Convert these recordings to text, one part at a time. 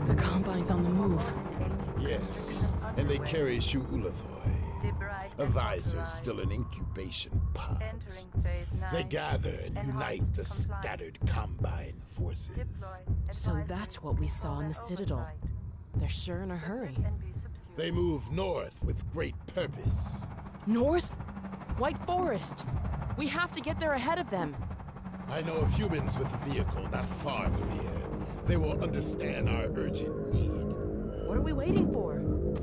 The Combine's on the move. Yes, and they carry shu'ulathoi, a visor still in incubation pods. They gather and unite the scattered Combine forces. So that's what we saw in the Citadel. They're sure in a hurry. They move north with great purpose. North? White Forest! We have to get there ahead of them. I know of humans with a vehicle not far from here. They will understand our urgent need. What are we waiting for?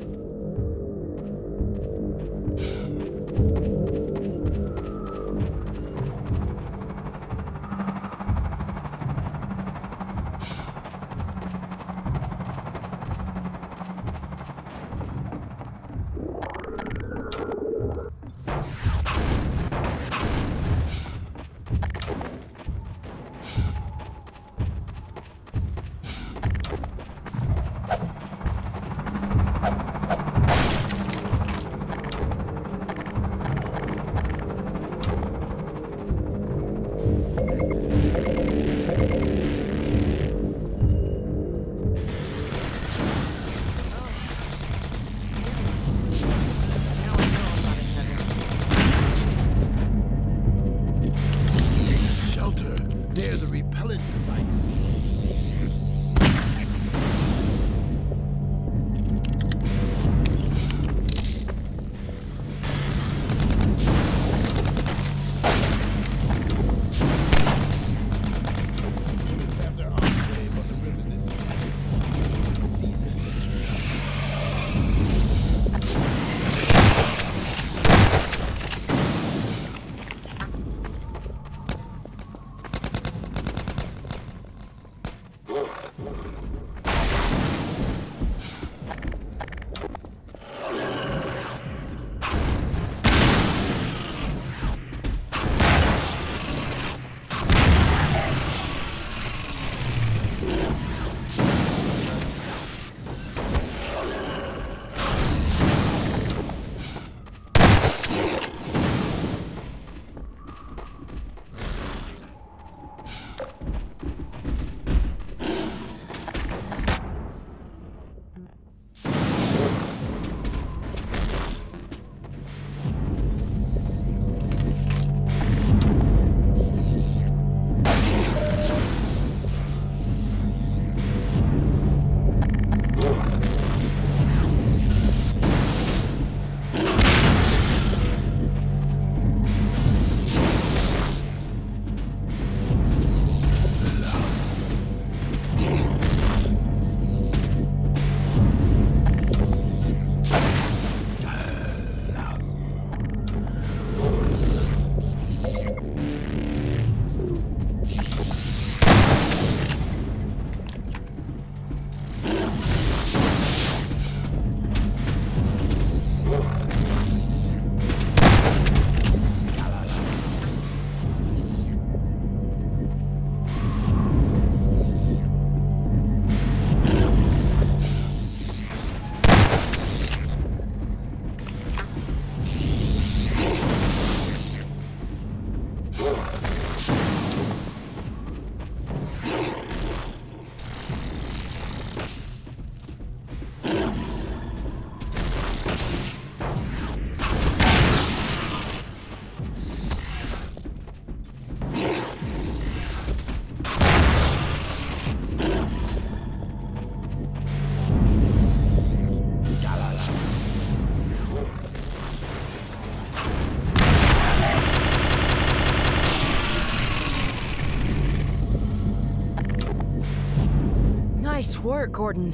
Nice work, Gordon.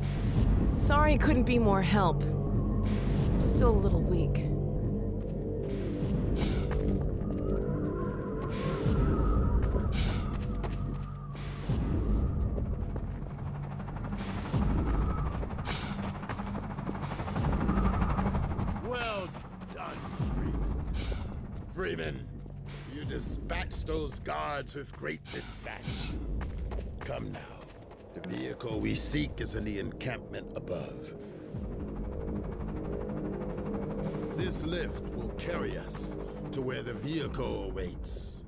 Sorry I couldn't be more help. I'm still a little weak. Well done, Freeman. Freeman, you dispatched those guards with great dispatch. Come now. The vehicle we seek is in the encampment above. This lift will carry us to where the vehicle awaits.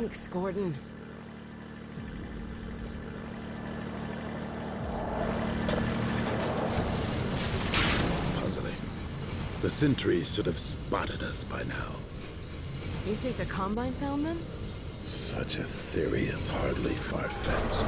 Thanks, Gordon. Puzzling. The sentries should have spotted us by now. You think the Combine found them? Such a theory is hardly far-fetched.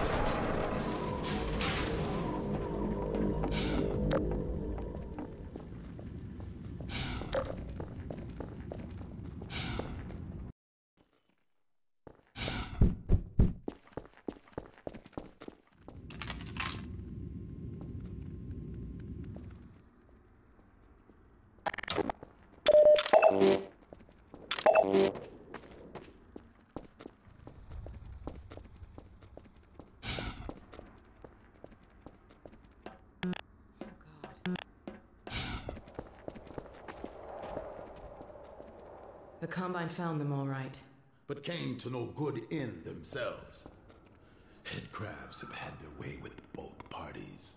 The Combine found them all right. But came to no good end themselves. Headcrabs have had their way with both parties.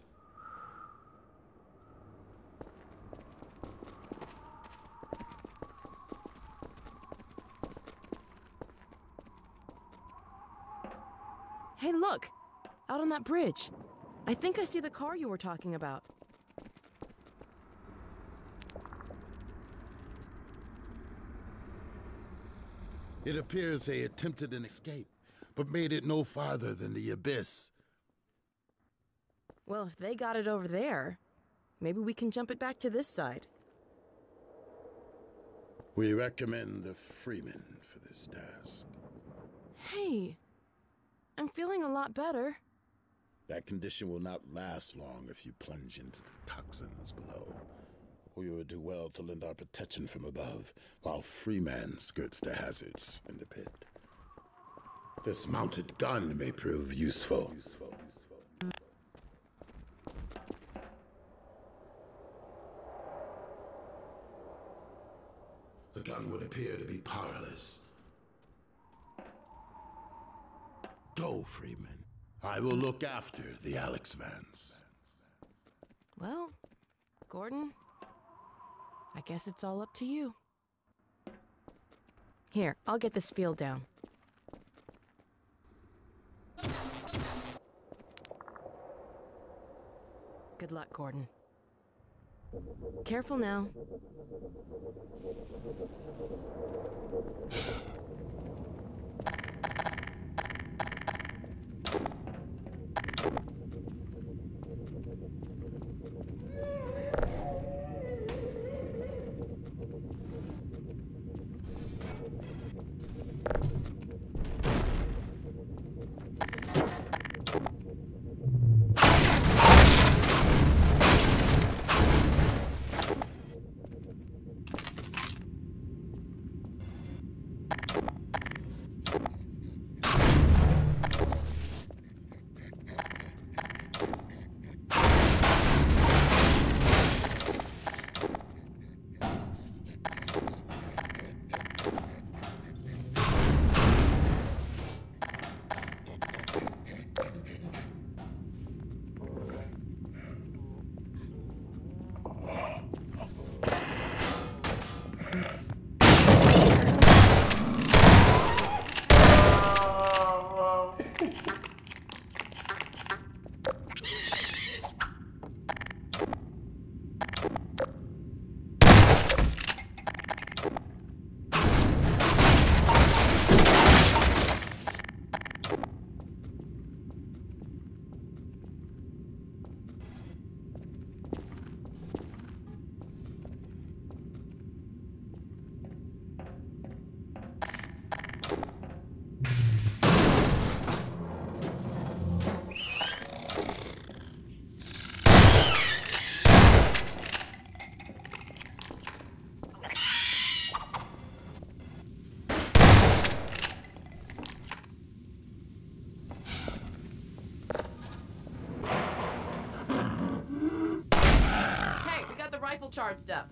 Hey, look! Out on that bridge. I think I see the car you were talking about. It appears they attempted an escape, but made it no farther than the abyss. Well, if they got it over there, maybe we can jump it back to this side. We recommend the Freeman for this task. Hey, I'm feeling a lot better. That condition will not last long if you plunge into the toxins below. We would do well to lend our protection from above, while Freeman skirts the hazards in the pit. This mounted gun may prove useful. The gun would appear to be powerless. Go, Freeman. I will look after the Alyx vans. Well, Gordon, I guess it's all up to you. Here, I'll get this field down. Good luck, Gordon. Careful now. Rifle charged up.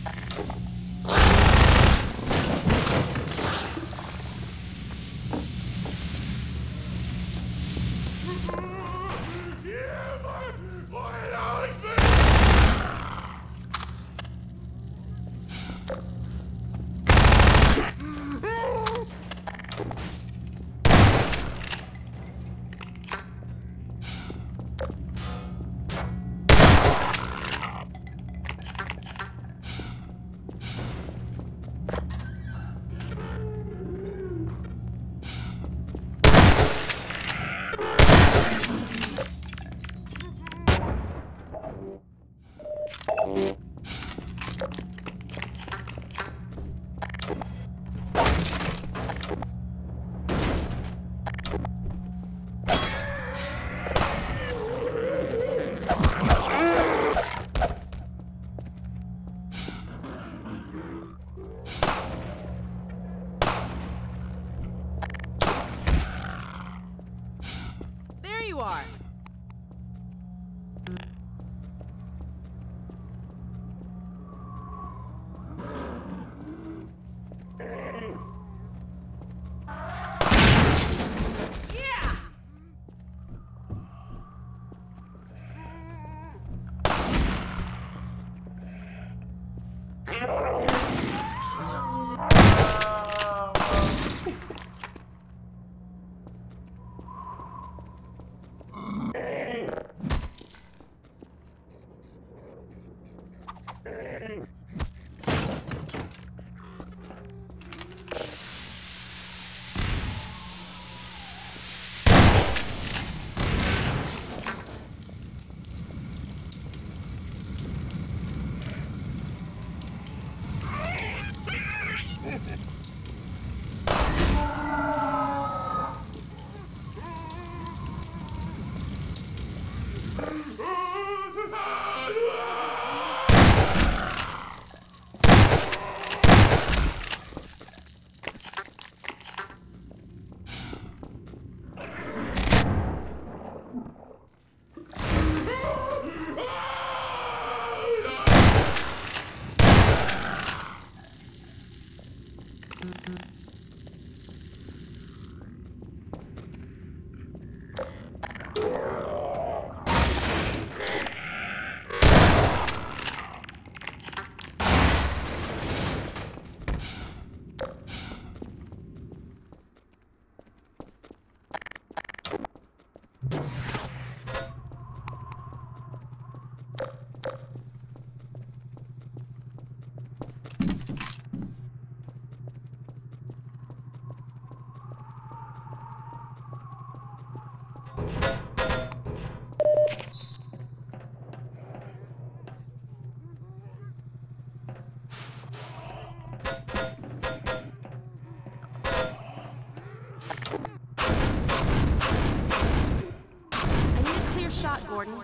Gordon.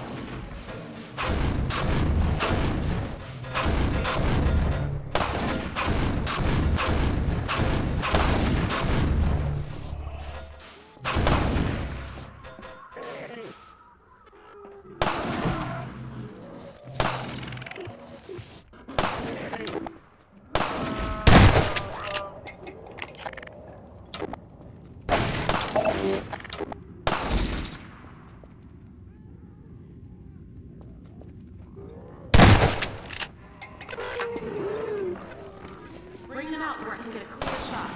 Bring them out where I can get a clear shot.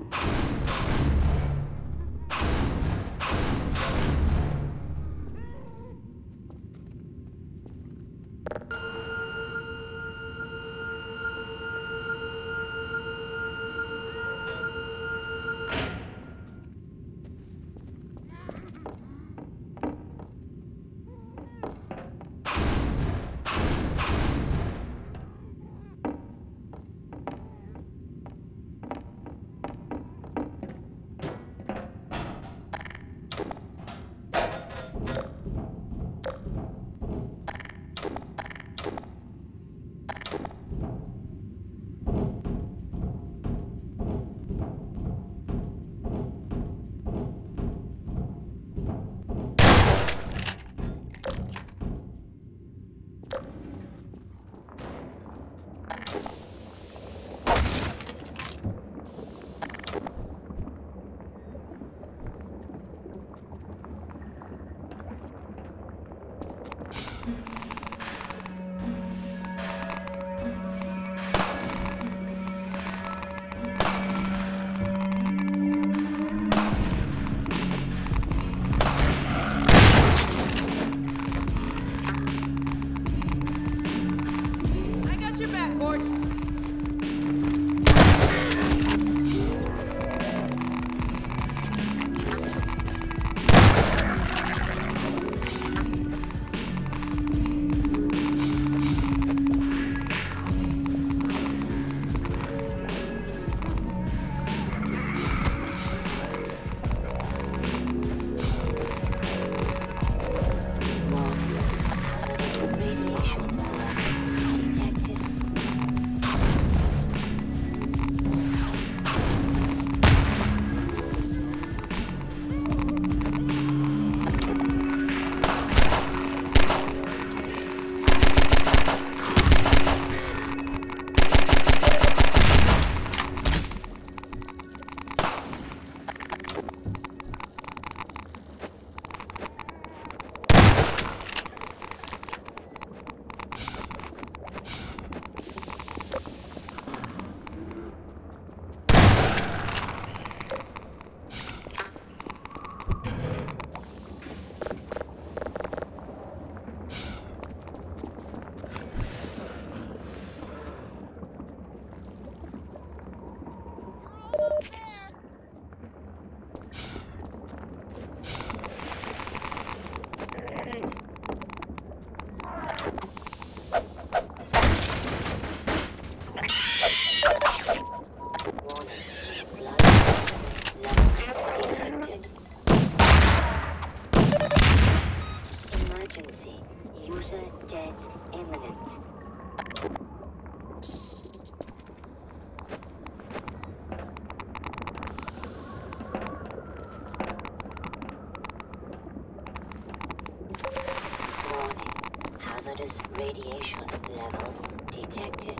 Radiation levels detected.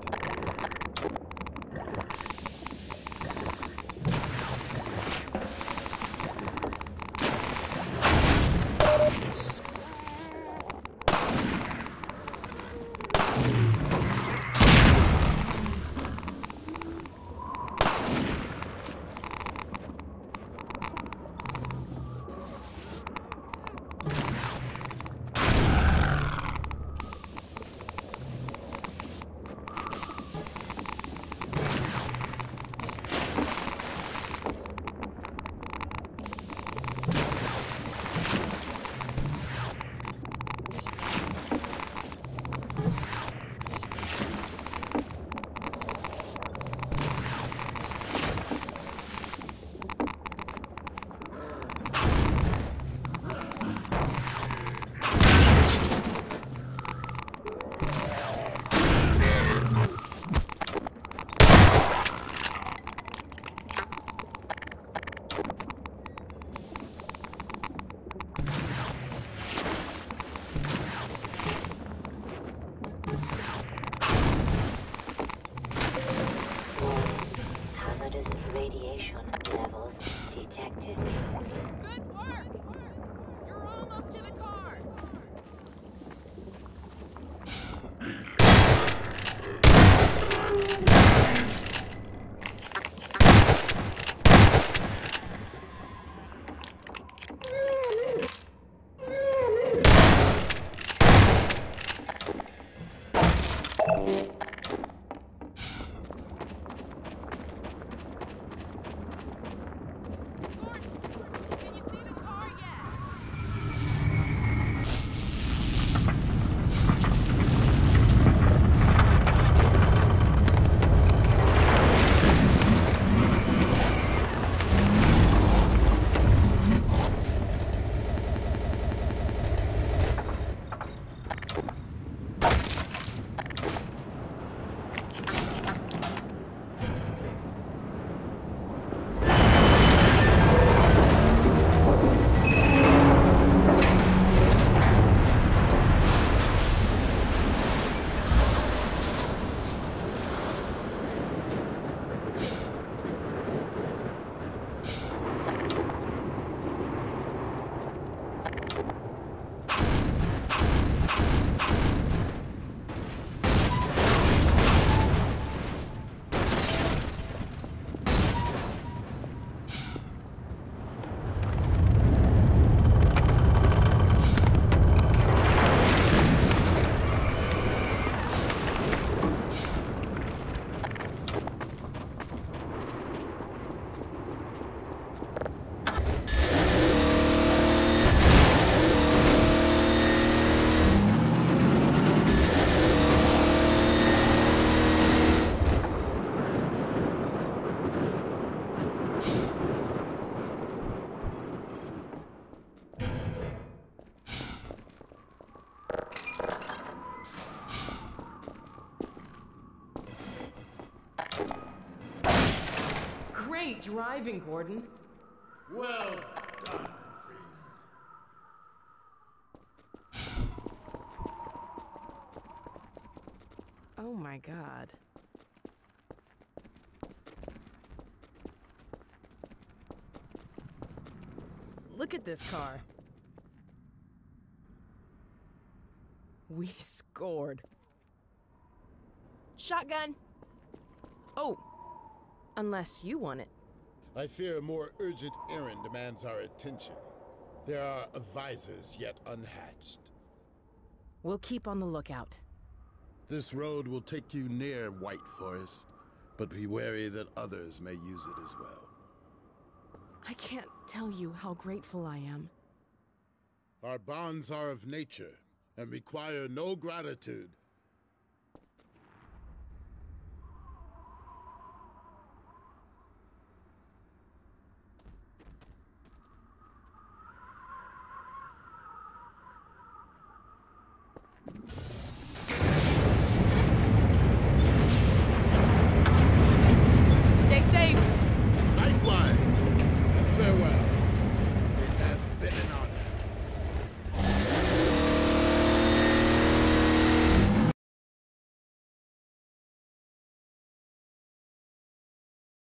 Great driving, Gordon. Well done, Freeman. Oh my God. Look at this car. We scored. Shotgun. Oh, unless you want it. I fear a more urgent errand demands our attention. There are advisors yet unhatched. We'll keep on the lookout. This road will take you near White Forest, but be wary that others may use it as well. I can't tell you how grateful I am. Our bonds are of nature and require no gratitude